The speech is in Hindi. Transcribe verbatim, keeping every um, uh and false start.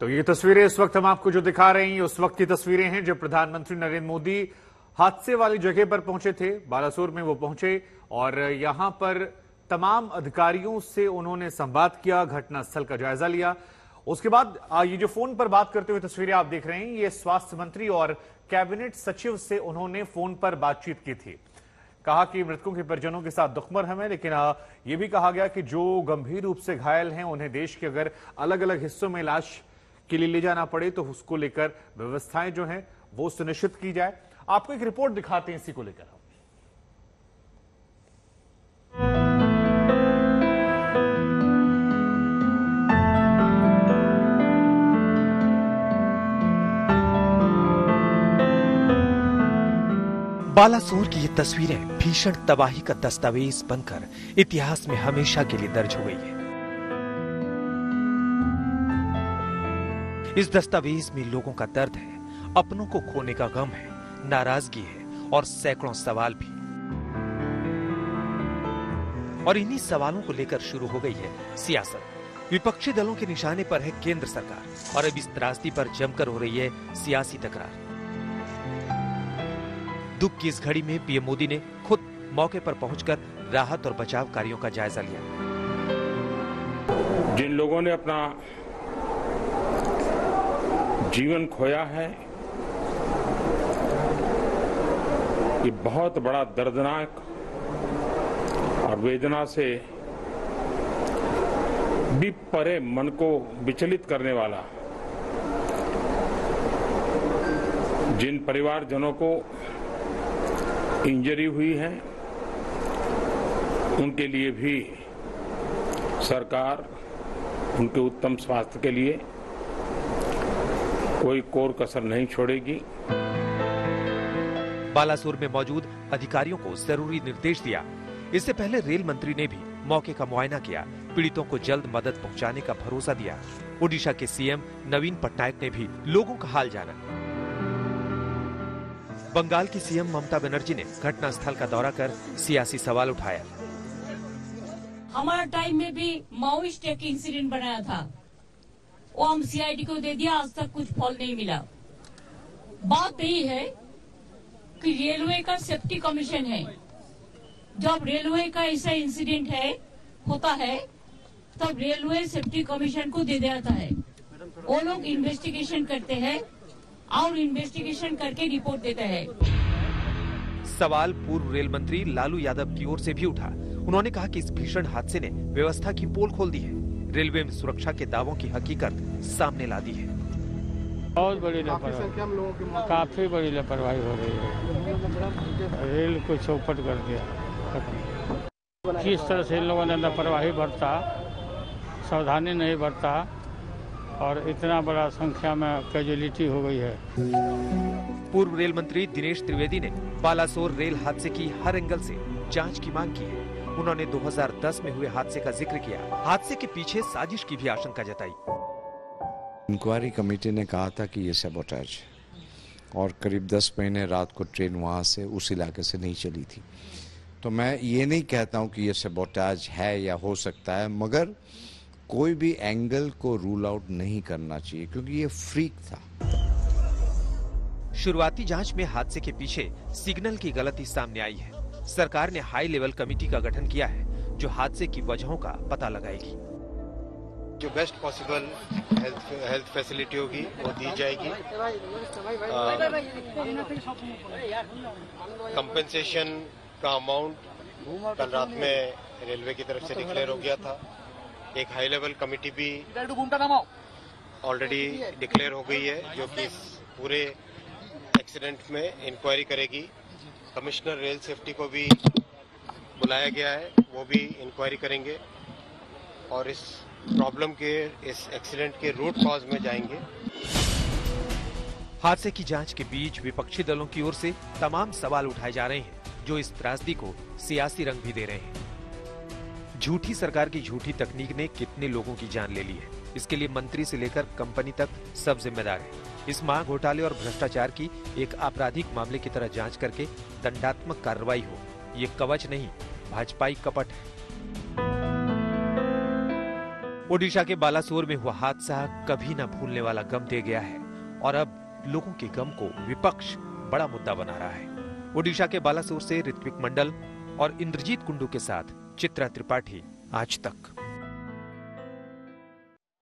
तो ये तस्वीरें इस वक्त हम आपको जो दिखा रहे हैं, उस वक्त की तस्वीरें हैं जब प्रधानमंत्री नरेंद्र मोदी हादसे वाली जगह पर पहुंचे थे। बालासोर में वो पहुंचे और यहां पर तमाम अधिकारियों से उन्होंने संवाद किया, घटनास्थल का जायजा लिया। उसके बाद ये जो फोन पर बात करते हुए तस्वीरें आप देख रहे हैं, ये स्वास्थ्य मंत्री और कैबिनेट सचिव से उन्होंने फोन पर बातचीत की थी। कहा कि मृतकों के परिजनों के साथ दुख मरहम है, लेकिन यह भी कहा गया कि जो गंभीर रूप से घायल हैं उन्हें देश के अगर अलग अलग हिस्सों में इलाज के लिए ले जाना पड़े तो उसको लेकर व्यवस्थाएं जो हैं वो सुनिश्चित की जाए। आपको एक रिपोर्ट दिखाते हैं इसी को लेकर। बालासोर की ये तस्वीरें भीषण तबाही का दस्तावेज बनकर इतिहास में हमेशा के लिए दर्ज हो गई है। इस दस्तावेज में लोगों का दर्द है, अपनों को खोने का गम है, नाराजगी है और सैकड़ों सवाल भी। और इन्हीं सवालों को लेकर शुरू हो गई है सियासत। विपक्षी दलों के निशाने पर है केंद्र सरकार और अब इस त्रासदी पर जमकर हो रही है सियासी तकरार। दुख की इस घड़ी में पीएम मोदी ने खुद मौके पर पहुंचकर राहत और बचाव कार्यों का जायजा लिया। जिन लोगों ने अपना जीवन खोया है, ये बहुत बड़ा दर्दनाक और वेदना से भी परे मन को विचलित करने वाला। जिन परिवारजनों को इंजरी हुई है, उनके लिए भी सरकार उनके उत्तम स्वास्थ्य के लिए कोई कोर कसर नहीं छोड़ेगी। बालासोर में मौजूद अधिकारियों को जरूरी निर्देश दिया। इससे पहले रेल मंत्री ने भी मौके का मुआयना किया, पीड़ितों को जल्द मदद पहुंचाने का भरोसा दिया। ओडिशा के सीएम नवीन पटनायक ने भी लोगों का हाल जाना। बंगाल की सीएम ममता बनर्जी ने घटनास्थल का दौरा कर सियासी सवाल उठाया। हमारा टाइम में भी माओइस्ट एक इंसिडेंट बनाया था, वो हम सीआईडी को दे दिया, आज तक कुछ फल नहीं मिला। बात यही है कि रेलवे का सेफ्टी कमीशन है, जब रेलवे का ऐसा इंसिडेंट है होता है तब रेलवे सेफ्टी कमीशन को दे देता है। वो लोग इन्वेस्टिगेशन करते हैं और इन्वेस्टिगेशन करके रिपोर्ट देते हैं। सवाल पूर्व रेल मंत्री लालू यादव की ओर से भी उठा। उन्होंने कहा कि इस भीषण हादसे ने व्यवस्था की पोल खोल दी है, रेलवे में सुरक्षा के दावों की हकीकत सामने ला दी है। बहुत बड़ी लापरवाही, काफी बड़ी लापरवाही हो रही है। रेल को चौपट कर दिया। किस तरह से इन लोगों ने लापरवाही बरता, सावधानी नहीं बरता और इतना बड़ा संख्या में कैजुअलिटी हो गई है। पूर्व रेल मंत्री दिनेश त्रिवेदी ने बालासोर रेल हादसे की हर एंगल से जांच की मांग की है। उन्होंने दो हज़ार दस में हुए हादसे का जिक्र किया। हादसे के पीछे साजिश की भी आशंका जताई। इंक्वायरी कमेटी ने कहा था कि ये सैबोटेज और करीब दस महीने रात को ट्रेन वहां से उस इलाके से नहीं चली थी। तो मैं ये नहीं कहता हूं कि ये सैबोटेज है या हो सकता है, मगर कोई भी एंगल को रूल आउट नहीं करना चाहिए क्योंकि ये फ्रीक था। शुरुआती जांच में हादसे के पीछे सिग्नल की गलती सामने आई है। सरकार ने हाई लेवल कमेटी का गठन किया है जो हादसे की वजहों का पता लगाएगी। जो best possible health health facility होगी वो दी जाएगी। कंपेंसेशन का अमाउंट कल रात में रेलवे की तरफ से डिक्लेयर हो गया था। एक हाई लेवल कमेटी भी ऑलरेडी डिक्लेयर हो गई है जो कि इस पूरे एक्सीडेंट में इंक्वायरी करेगी। कमिश्नर रेल सेफ्टी को भी बुलाया गया है, वो भी इंक्वायरी करेंगे और इस प्रॉब्लम के, इस एक्सीडेंट के रूट कॉज में जाएंगे। हादसे की जांच के बीच विपक्षी दलों की ओर से तमाम सवाल उठाए जा रहे हैं जो इस त्रासदी को सियासी रंग भी दे रहे हैं। झूठी सरकार की झूठी तकनीक ने कितने लोगों की जान ले ली है, इसके लिए मंत्री से लेकर कंपनी तक सब जिम्मेदार है। इस मां घोटाले और भ्रष्टाचार की एक आपराधिक मामले की तरह जांच करके दंडात्मक कार्रवाई हो, ये कवच नहीं भाजपाई कपट है। ओडिशा के बालासोर में हुआ हादसा कभी ना भूलने वाला गम दे गया है और अब लोगों के गम को विपक्ष बड़ा मुद्दा बना रहा है। ओडिशा के बालासोर से ऋत्विक मंडल और इंद्रजीत कुंडू के साथ चित्रा त्रिपाठी, आज तक।